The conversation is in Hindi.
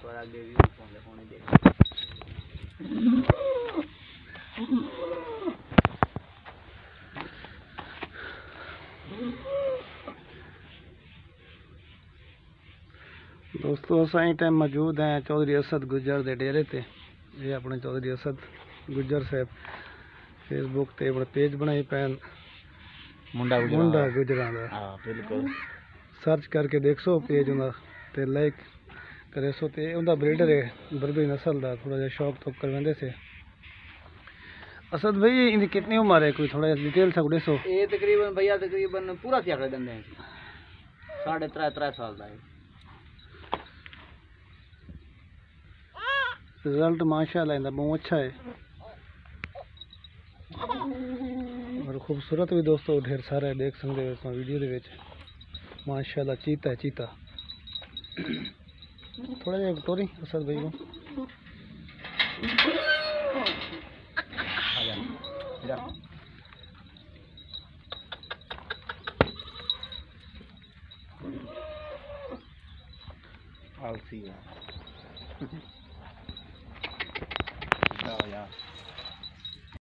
और आगे भी होने देगा। दोस्तों असां टाइम मौजूद हैं चौधरी असद गुजर के डेरे ते। ये अपने चौधरी असद गुजर साहब फेसबुक ते अपना पेज बनाई पैन मुंडा गुजरां दा। हाँ बिल्कुल सर्च करके देख सो पेज उनका ते लाइक करे सो। ते उनका ब्रीडर है बर्बरी नस्ल का, थोड़ा जा शौक तो करवाते से। असद भाई इनकी कितनी उम्र है, कोई थोड़ा डिटेल सा दसो। ये तकरीबन भैया तकरीबन पूरा त्यागड़े दंदे हैं, 3.5 साल का है। रिजल्ट माशाल्लाह इनका बहुत अच्छा है और खूबसूरत भी दोस्तों ढेर सारा है, देख सकते हो वीडियो दे विच। माशाल्लाह चीता है चीता। थोड़ा जा टोरी असद भाई को आलसी है यार।